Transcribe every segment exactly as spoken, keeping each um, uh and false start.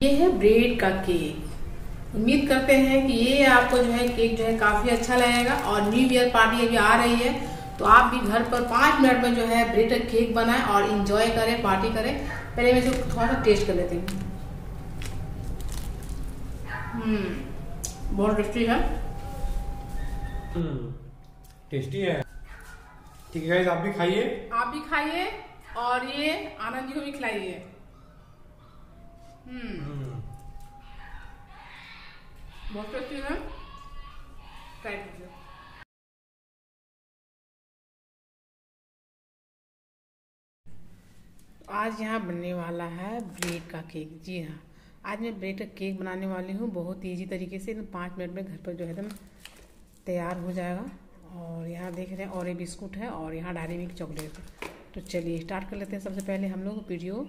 ये है ब्रेड का केक। उम्मीद करते हैं कि ये आपको जो है केक जो है काफी अच्छा लगेगा। और न्यू ईयर पार्टी अभी आ रही है तो आप भी घर पर पाँच मिनट में जो है ब्रेड का केक बनाएं और इंजॉय करें, पार्टी करें। पहले मैं इसको थोड़ा सा टेस्ट कर लेती हूँ। हम्म बहुत टेस्टी है। हम्म टेस्टी है। ठीक है गाइस, आप भी खाइए, आप भी खाइए और ये आनंद जी को भी खिलाइए। हम्म बहुत टेस्टी है, ट्राई कीजिए। आज यहाँ बनने वाला है ब्रेड का केक। जी हाँ, आज मैं ब्रेड का केक बनाने वाली हूँ बहुत इजी तरीके से। पाँच मिनट में घर पर जो है एकदम तैयार हो जाएगा। और यहाँ देख रहे हैं और ये बिस्कुट है और यहाँ डायरी मिल्क चॉकलेट है। तो चलिए स्टार्ट कर लेते हैं। सबसे पहले हम लोग वीडियो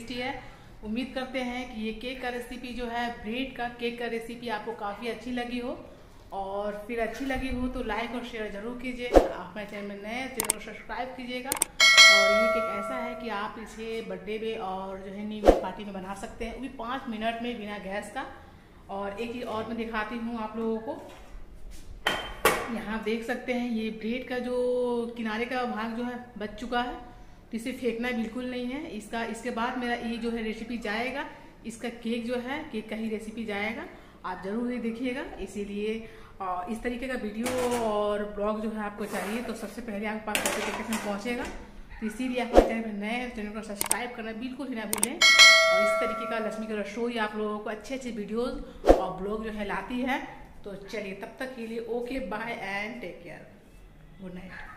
टेस्टी है। उम्मीद करते हैं कि ये केक का रेसिपी जो है, ब्रेड का केक का रेसिपी आपको काफ़ी अच्छी लगी हो, और फिर अच्छी लगी हो तो लाइक और शेयर ज़रूर कीजिएगा। आप मेरे चैनल में नए चैनल को सब्सक्राइब कीजिएगा। और ये केक ऐसा है कि आप इसे बर्थडे में और जो है न्यू ईयर पार्टी में बना सकते हैं, वो भी पाँच मिनट में बिना गैस का। और एक चीज़ और मैं दिखाती हूँ आप लोगों को, यहाँ देख सकते हैं ये ब्रेड का जो किनारे का भाग जो है बच चुका है, तो इसे फेंकना बिल्कुल नहीं है। इसका इसके बाद मेरा ये जो है रेसिपी जाएगा, इसका केक जो है केक का ही रेसिपी जाएगा, आप जरूर ये देखिएगा। इसीलिए इस तरीके का वीडियो और ब्लॉग जो है आपको चाहिए तो सबसे पहले आपके पास नोटिफिकेशन पहुँचेगा। तो इसीलिए आप चैनल पर नए चैनल को सब्सक्राइब करना बिल्कुल ही ना भूलें। और इस तरीके का लक्ष्मी का रसोई आप लोगों को अच्छे अच्छे वीडियोज़ और ब्लॉग जो है लाती है। तो चलिए तब तक के लिए okay bye and take care, good night.